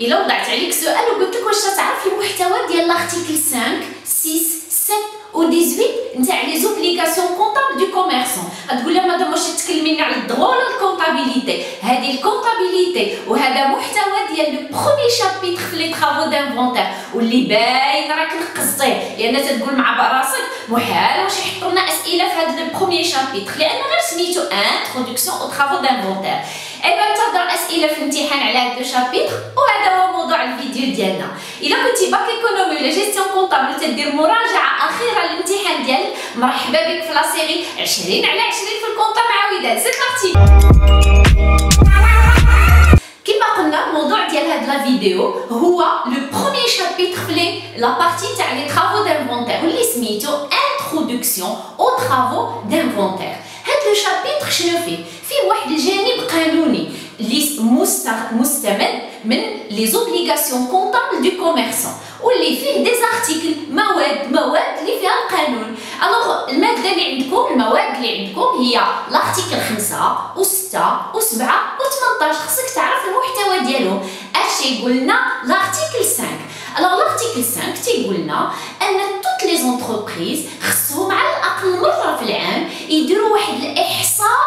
الا وضعت عليك سؤال وقلت لك واش تعرف المحتوى ديال لارتيكل 5 6 7 و 18 نتاع لي زوبليغاسيون كونطابل دو كوميرسون، غتقول لها مادام واش تكلمينا على الدغول ولا الكونطابيليتي. هذه الكونطابيليتي وهذا محتوى ديال لو بروميي شابيتر في لي طرافو دانفونتير واللي باين راك نقصتيه، لان تتقول مع راسك محال واش يحطوا لنا اسئله في هذا لو بروميي شابيتر لان غير سميتو انتروداكسيون او طرافو دانفونتير. ايوا انتظر اسئله في الامتحان على هذا لو شابيتر، وهذا هو موضوع الفيديو ديالنا. الا كنتي باك ايكونومي ولا جيستيون كونطابل تدير مراجعه اخيره للامتحان ديالك، مرحبا بك في لاسيري 20 على 20 في الكونطا مع وداد. سي بارتي. كما قلنا الموضوع ديال هاد لا فيديو هو لو بروميي شابيتر في لا بارتي تاع لي طرافو دانفونتير واللي سميتو انتروداكسيون او طرافو دانفونتير. هاد لو شابيتر شنو فيه واحد الجانب قانوني اللي مستمد من لي زوبليغاسيون كونطابل دو كوميرسون واللي فيه دي زارتيكل مواد اللي فيها القانون. الوغ الماده اللي عندكم المواد اللي عندكم هي لارتيكل 5 و6 و7 و18. خصك تعرف المحتوى ديالهم. اش يقول لنا لارتيكل 5؟ الوغ لارتيكل 5 تيقول لنا ان توت لي زونتربريز خصهم على الاقل مره في العام يديروا واحد الاحصاء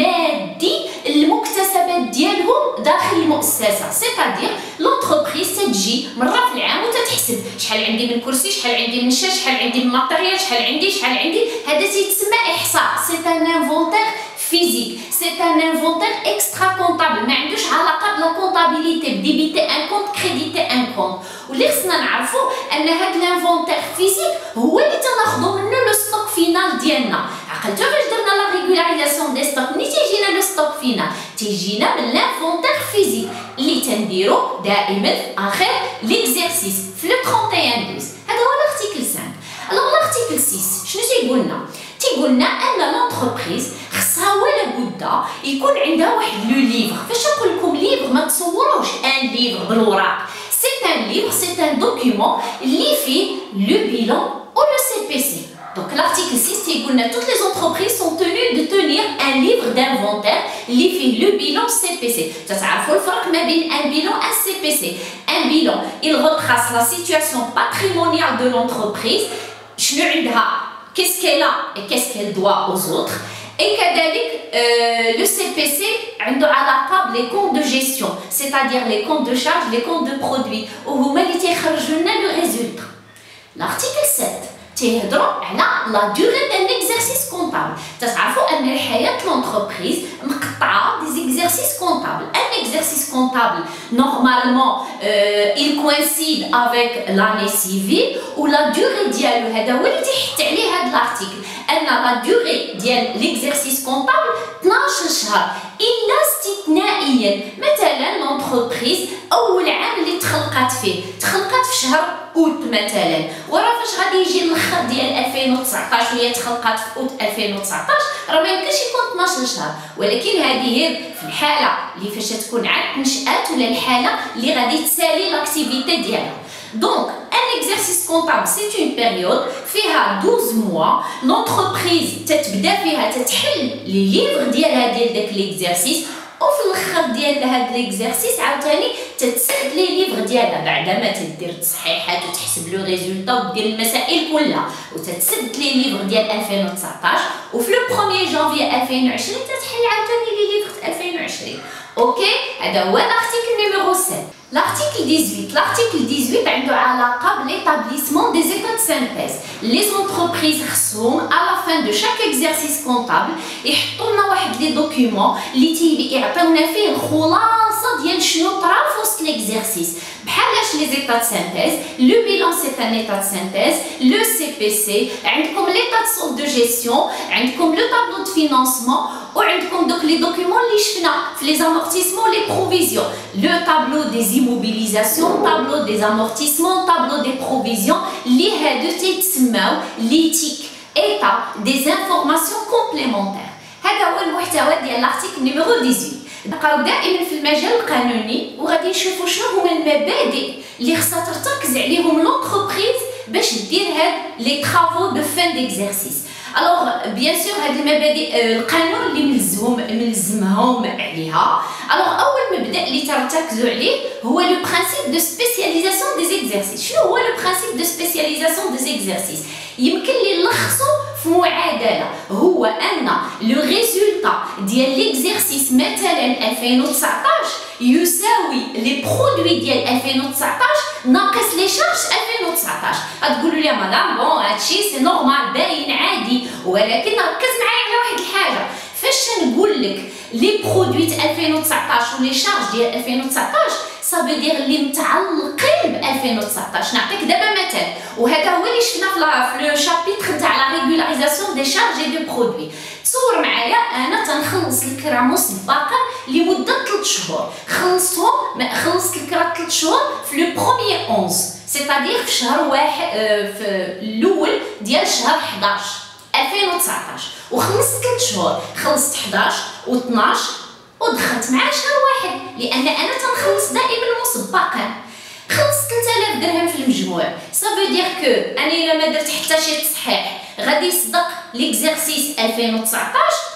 مادي المكتسبات ديالهم داخل المؤسسه. سيتادير لونتربريز تجي مره في العام وتتحسب شحال عندي من كرسي، شحال عندي من شاش، شحال عندي من ماتيريال، شحال عندي. هذا تيتسمى احصاء. سي ان انفونتير فيزيك، سي ان انفونتير اكسترا كونطابل، ما عندوش علاقه بلا كونطابيليتي بديبيتي ان كونت كريديتي ان كونت. واللي خصنا نعرفوا ان هاد الانفونتير فيزيك هو اللي تناخذوا منه لو ستوك فينال ديالنا. عقلتوا فاش درنا لا ريغولاريزاسيون دي ستوك؟ ملي تيجينا لو ستوك فينال تيجينا من لانفونتير فيزيك اللي تنديرو دائما في اخر ليكزيرسيس في لو 31 دوز. هذا هو لارتيكل 5. الوغ لارتيكل 6 شنو تيقول لنا؟ تيقول لنا ان لونتربريز خصها ولا بد يكون عندها واحد لو ليفر. فاش نقول لكم ليفر ما تصوروش ان ليفر بالوراق، سي ان ليفر، سي ان دوكيومون اللي فيه لو بيلون او لو سي بي سي. Donc l'article 6 تيقول لنا toutes les entreprises sont tenues de tenir un livre d'inventaire اللي فيه le bilan CPC. تعرفوا الفرق ما بين un bilan et un CPC. Un bilan il retrace la situation patrimoniale de l'entreprise. شنو عندها؟ qu'est-ce qu'elle a et qu'est-ce qu'elle doit aux autres. Et كذلك le CPC عنده علاقه بلي كونت دو جيستيون، c'est-à-dire les comptes de charge, les comptes de produits وهما اللي تيخرجوا لنا لو ريزولتا. l'article 7 تيهضروا على لا دوغي دان اكزرسيس كونطابل. تعرفوا ان الحياه لونتربريز مقطعه دي زيكزرسيس كونطابل. ان اكزرسيس كونطابل نورمالمون il coïncide avec l'année civile و لا دوغي ديالو هذا هو اللي تيحط عليه هذا الارتيكل، ان لا دوغي ديال ليكزرسيس كونطابل 12 شهر الا استثنائيا. مثلا لونتربريز اول عام اللي تخلقات في شهر اوت مثلا، وراه فاش غادي يجي الاخر ديال 2019 وهي تخلقات في اوت 2019 راه ما يمكنش يكون 12 شهر. ولكن هذه هي في الحاله اللي فاش تكون عاد نشات ولا الحاله اللي غادي تسالي لاكتيفيتي ديالها. دونك ان اكزرسيس كونطابل سي اون بيريود فيها 12 موا لونتربريز تتبدا فيها تتحل لي ليفر ديالها ديال داك ليكزرسيس، وفي الاخر ديال هاد ليكزرسيس عاوتاني تتسد لي ليفر ديالها بعدما تدير التصحيحات وتحسب لو ريزولتا ودير المسائل كلها وتتسد لي ليفر ديال 2019، وفي لو 1 جانفي 2020 تتحل عاوتاني لي ليفر 2020. اوكي، هذا هو لارتيكل نيميرو 7. L'article 18. L'article 18 عنده علاقة بالétablissement des états de synthèse. Les entreprises خصهم à la fin de chaque exercice comptable يحطوا لنا واحد لي دوكيومون اللي يعطيونا فيه الخلاصة ديال شنو طرا في وسط l'exercice. بحالاش لي زيتا de synthèse. Le bilan c'est un état de synthèse. Le CPC. عندكم l'état de solde de gestion. عندكم le tableau de financement. وعندكم دوك لي دوكيومون اللي شفنا في لي زامورتيسمون لي بروفيزيون. لو طابلو دي immobilisation, tableau des amortissements, tableau des provisions اللي هادو تيتسماو ليتيك ايتا دي انفورماسيون كومبليمونتير. هذا هو المحتوى ديال لارتيكل نيميرو 18. نبقاو دائما في المجال القانوني وغادي نشوفوا شنو هما المبادئ اللي خصها ترتكز عليهم لونتربريز باش دير هاد لي طرافو دو فان ديكزارسيس. الوغ بيان سور هاد المبادئ القانون اللي ملزمهم عليها. الوغ اول مبدا اللي تركزوا عليه هو لو برينسيپ دو سبيسياليزاسيون دي زيكزارسيس. شنو هو لو برينسيپ دو سبيسياليزاسيون دي زيكزارسيس؟ يمكن لي نلخصو في معادله، هو ان لو ريزولتا ديال ليكزارسيس مثلا 2019 يساوي لي برودوي ديال 2019 ناقص لي شارج 2019. غتقولوا لي مدام بون هادشي سي نورمال باين عادي، ولكن ركز معايا على واحد الحاجه. فاش نقول لك لي برودوي 2019 ولي شارج ديال 2019 صافي دير اللي متعلقين ب 2019. نعطيك دابا مثال، وهذا هو اللي شفنا في لو شابيتر تاع لا ريغولاريزاسيون دي شارج اي دو برودوي. تصور معايا انا تنخلص الكرا مسبقا لمده 3 شهور، خلصت الكرا 3 شهور في لو بروميير 11 سيتادير في شهر واحد، في الاول ديال شهر 11 2019، وخلصت 3 شهور، خلصت 11 و12 ودخلت مع شهر واحد، لان انا تنخلص دائما مسبقا. خلصت 3000 درهم في المجموع، صافي دير كو انا الا ما درت حتى شي تصحيح غادي يصدق ليكزارسيس 2019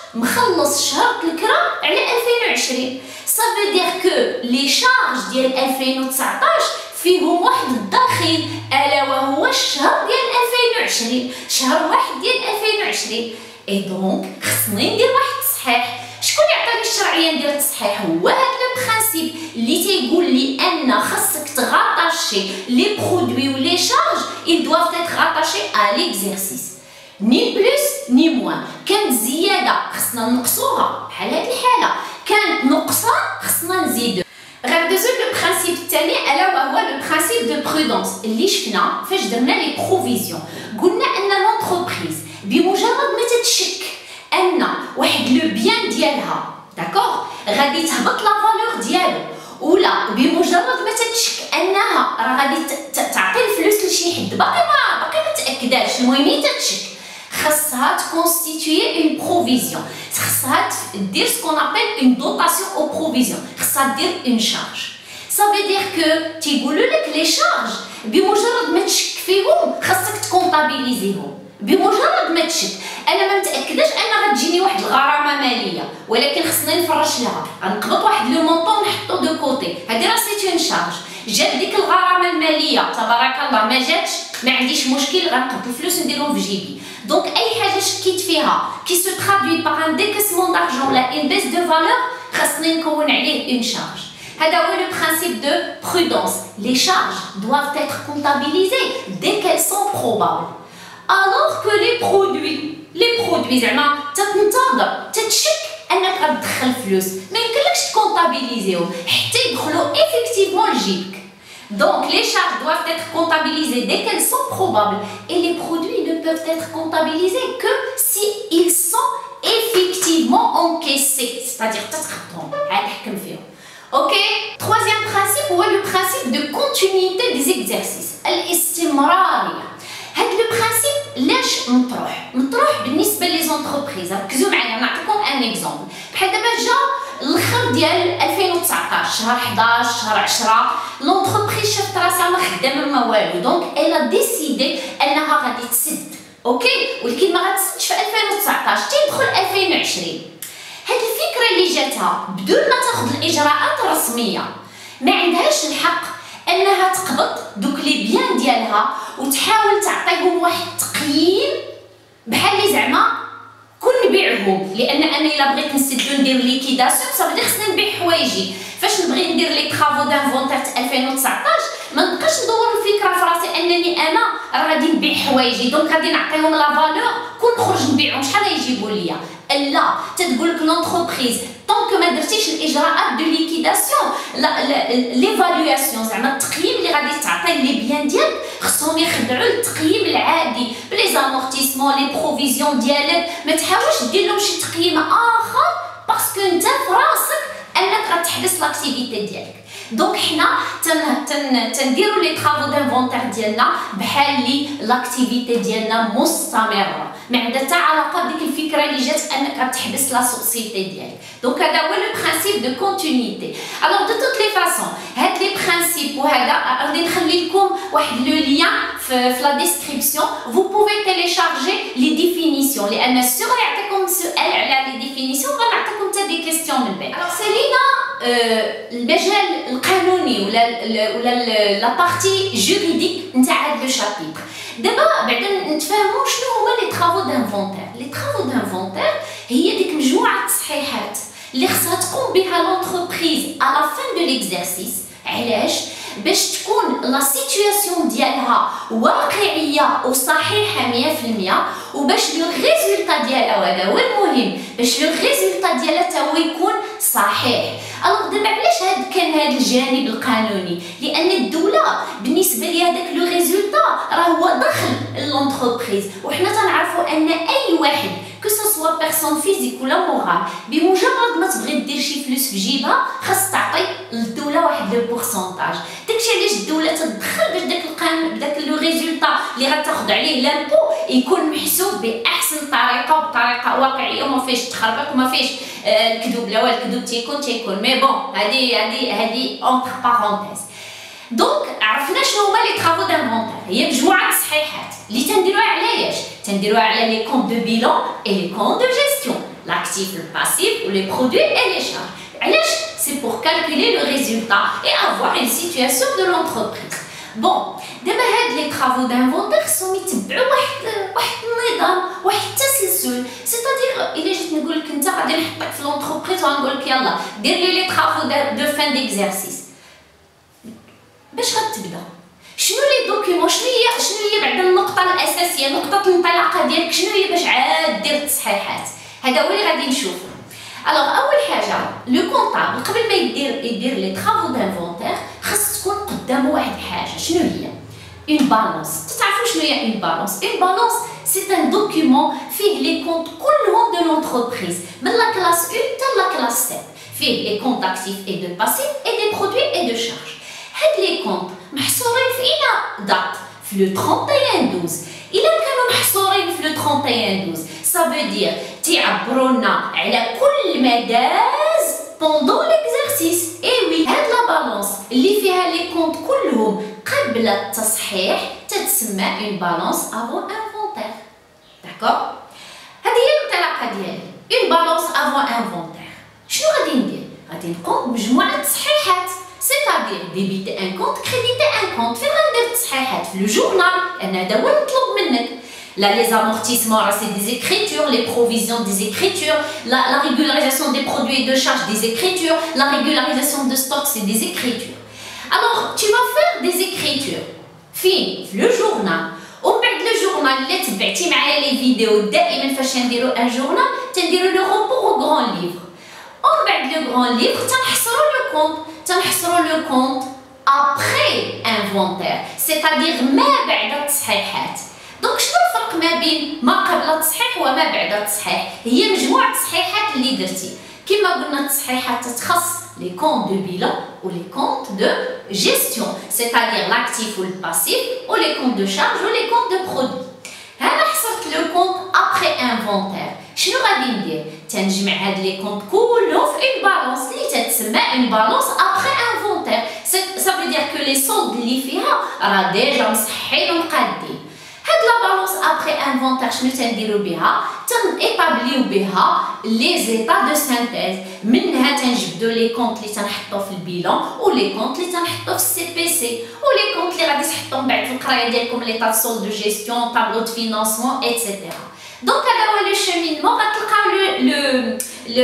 مخلص شهر الكرا على 2020. صافي دير كو لي شارج ديال 2019 فيهم واحد الدخيل، الا وهو الشهر ديال 2020، شهر واحد ديال 2020. اي دونك خصني ندير واحد التصحيح. شكون يعطيني الشرعيه ندير التصحيح؟ هو هذا البرانسيپ اللي تيقول لي ان خاصك تغاطاشي لي برودوي و لي شارج ils doivent être rattachés à l'exercice ni plus ni moins. كانت زياده خصنا نقصوها بحال هذه الحاله، كان نقصان خصنا نزيدو. غندوزو للبرانسيپ الثاني الا وهو لو برانسيپ دو برودونس اللي شفنا فاش درنا لي بروفيزيون. قلنا ان لونتربريز بمجرد ما تتشك ان واحد لو بيان ديالها داكوغ غادي تهبط لا فالور ديالو، ولا بمجرد ما تتشك انها راه غادي تعطي الفلوس لشي حد باقي ما تاكداش، المهم تتشك، خاصها تكونستيتوي اون بروفيزيون، خاصها دير سكون ابل اون دوطاسيون او بروفيزيون، خاصها دير اون شارج. صافي دير كو تيقولوا لك لي شارج بمجرد ما تشك فيهم خاصك تكونطابيليزيهم. بمجرد ما تشك انا ما متاكداش ان غتجيني واحد الغرامه ماليه، ولكن خصني نفرش لها، غنقبض واحد لو مونطون نحطو دو كوتي، هادي راه سيت اون شارج. جات ديك الغرامه الماليه تبارك الله ما جاتش، ما عنديش مشكل، غنقبض الفلوس نديرهم في جيبي. دونك اي حاجه شكيت فيها كي سو ترادوي باغ ان ديكاسمون دارجون ولا اون بيس دو فالور خاصني نكون عليه اون شارج. هذا هو لو برانسيپ دو برودونس. لي شارج doivent être comptabilisées dès qu'elles sont probables. alors que les produits زعما تنتظر تتشك انك غتدخل فلوس، ما يمكنلكش تكونطابيليزيهم حتى يدخلوا effectivement لجيبك. Donc les charges doivent être comptabilisées dès qu'elles sont probables et les produits ne peuvent être comptabilisés que si ils sont effectivement encaissés, c'est-à-dire تتخطهم عاد نحكم فيهم. OK. Troisième principe هو le principe de continuité des exercices، الاستمرارية. هاد لو برانسيپ لاش مطروح بالنسبه لي زونتربريز؟ ركزوا معايا نعطيكم ان اكزومبل. بحال دابا جا الاخر ديال 2019 شهر 11 شهر 10 لونتربريز شافت راسها ما خدامه ما والو، دونك الا ديسيدي انها غادي تسد. اوكي، ولكن ما غاتسدش في 2019 تيدخل 2020. هاد الفكره اللي جاتها بدون ما تاخذ الاجراءات الرسميه ما عندهاش الحق انها تقبض دوك لي بيان ديالها وتحاول تعطيهم واحد التقييم بحال اللي زعما كون نبيعهم، لان انا الا بغيت نسدو ندير ليكيداسيون صافي خصني نبيع حوايجي. فاش نبغي ندير لي طرافو دانفونتير 2019 ما نبقاش ندور الفكره في راسي انني انا غادي نبيع حوايجي دونك غادي نعطيهم لا فالور كون نخرج نبيعهم شحال غيجيبوا ليا. لا، تتقول لك لونتربريز طونك ما درتيش الاجراءات دو ليكيداسيون ليفالواسيون زعما التقييم اللي غادي تعطي لي بيان ديالك خصهم يخدعوا التقييم العادي بلي زامورتيسمون لي بروفيزيون ديالك. ما تحاولش دير لهم شي تقييم اخر باسكو انت في راسك انك غتحبس لاكتيفيتي ديالك. دونك حنا تنديروا لي طرافو دانفونتير ديالنا بحال لي لاكتيفيتي ديالنا مستمره، ما عندها حتى علاقه بديك الفكره اللي جات انك غتحبس لا سوسيتي ديالك. دونك هذا هو لو برانسيپ principes de continuité. Alors de toutes les façons هاد les principes وهذا غادي نخلي لكم واحد لو لين في la description. Vous pouvez télécharger les définitions لأن السور يعطيكم سؤال على les définitions وغنعطيكم حتى des questions من بعد. Alors سالينا المجال القانوني ولا لا بارتي جوريديك نتاع هاد لو شابيتر. دابا بعدا نتفاهموا شنو هما لي طرافو دانفونتير. لي طرافو دانفونتير هي ديك مجموعه التصحيحات اللي خصها تقوم بها لونتربريز على فان دو ليكزارسيس. علاش؟ باش تكون لا سيتوياسيون ديالها واقعيه وصحيحه 100% وباش لو ريزولتا ديالها وهذا هو المهم باش لو ريزولتا ديالها تا هو يكون صحيح. الوغ دابا علاش كان هذا الجانب القانوني؟ لان الدوله بالنسبه ليها داك لو ريزولتا راه هو دخل لونتربريز وحنا تنعرفوا ان اي واحد كو سوا بيرسون فيزيك ولا مورال بمجرد ما تبغي دير شي فلوس في جيبها خاص تعطي للدوله واحد لو بورسونتاج. داكشي علاش الدوله تدخل باش داك القانون داك لو ريزولتا اللي غتاخذ عليه لامبو يكون محسوب باحسن طريقه وبطريقه واقعيه وما فيهش تخربق وما فيهش الكذوب. لا الكذوب تيكون مي بون هادي اونتر بارونتيز. دونك عرفنا شنو هما لي طرافو دانفونتير. هي مجموعه تصحيحات اللي تنديروها علاش؟ تنديروها على لي كونت دو بيلون اي لي كونت دو جيستيون لاكتيف الباسيف ولي برودوي اي لي شارج. علاش؟ سي بور كالكولي لو ريزولتا اي افوار اون سيتوياسيون دو لونتربريز. بون دابا هاد لي طرافو دانفونتير خصهم يتبعوا واحد النظام واحد التسلسل. سيتادير الا جيت نقول لك انت غادي نحطك في لونتربريز وغنقول لك يلا دير لي طرافو دو فان ديكزارسيس. باش غتبدا؟ شنو لي دوكيومون؟ شنو هي بعدا النقطه الاساسيه نقطه الانطلاقه ديالك؟ شنو هي باش عاد دير التصحيحات؟ هذا هو اللي غادي نشوفو. الوغ اول حاجه لو كونطابل قبل ما يدير لي طرافو دانفونتير خاص تكون قدامه واحد الحاجه. شنو هي؟ اون بالونس. تعرفوا شنو هي اون بالونس؟ اون بالونس سي ان دوكيومون فيه لي كونت كلهم دو لونتربريز من لا كلاس 1 حتى لا كلاس 7. فيه لي كونت اكتيف اي دو باسيف اي دي برودوي اي دو شارج. هاد لي كونت محصورين في اين دات؟ في لو 31/12. الا كانوا محصورين في لو 31/12 صافو دير تيعبرونا على كل ما داز بوندون ليكزارسيس. اي وي هاد لا بالونس اللي فيها لي كونت كلهم قبل التصحيح تتسمى اون بالونس افون انفونتير. داكور؟ هذه هي الانطلاقه ديالي اون بالونس افون انفونتير. شنو غادي ندير؟ غادي نقوم بمجموعه التصحيحات c'est-à-dire débiter un compte, créditer un compte. فين غندير التصحيحات؟ في لو جورنال لأن هذا هو المطلوب منك. Là, les amortissements, c'est des écritures, les provisions, des écritures, la régularisation des produits et de charges, des écritures, la régularisation de stock, c'est des écritures. Alors, tu vas faire des écritures. في le journal. ومن بعد لو جورنال اللي تبعتي معايا لي فيديو دائما فاش نديرو ان جورنال تنديرو لو روبور او غران ليفر. ومن بعد لو غران ليفر تنحصرو لو كونت. تنحصروا لو كونت ابري انفونتير سيتادير ما بعد التصحيحات. دونك شنو الفرق ما بين ما قبل التصحيح وما بعد التصحيح؟ هي مجموعه التصحيحات اللي درتي. كما قلنا التصحيحات تتخص لي كونت دو بيلون و لي كونت دو جيستيون سيتادير لاكتيف و الباسيف و لي كونت دو شارج و لي كونت دو برودوي. هنا حصرت لو كونت ابري انفونتير. شنو غادي ندير؟ تنجمع هاد لي كونت كلهم في اون بالونس اللي تتسمى اون بالونس ابري انفونتير. صافي دير كو لي سولد اللي فيها راه ديجا مصحين ومقادين. هاد لا بالونس ابري انفونتير شنو تنديرو بها؟ تنيطابليو بها لي زيتا دو سانتيز. منها تنجبدو لي كونت اللي تنحطو في البيلون و لي كونت اللي تنحطو في السي بي سي و لي كونت اللي غادي تحطوهم بعد في القرايه ديالكم لي طاب سولد دو جيستيون طابلو دو فينانسمون ايتترا. دونك هذا هو لو شيمينمون. غتلقاو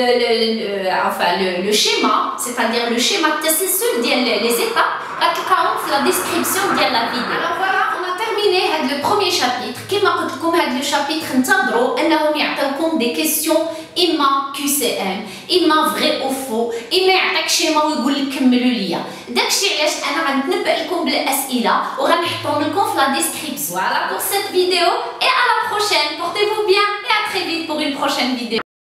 le schéma, c'est-à-dire le schéma التسلسل ديال les étapes غتلقاوهم في la description ديال la vidéo. Alors voilà, on a terminé هاد le premier chapitre. كما قلت لكم هاد le chapitre انتظروا انهم يعطيوكم des questions اما QCM اما vrai ou faux اما يعطيك شيما ويقول لك كملوا ليا. داكشي علاش انا غنتنبأ لكم بالاسئله وغنحطهم لكم في la description. Voilà pour cette vidéo et à la prochaine. Portez-vous bien et à très vite pour une prochaine vidéo.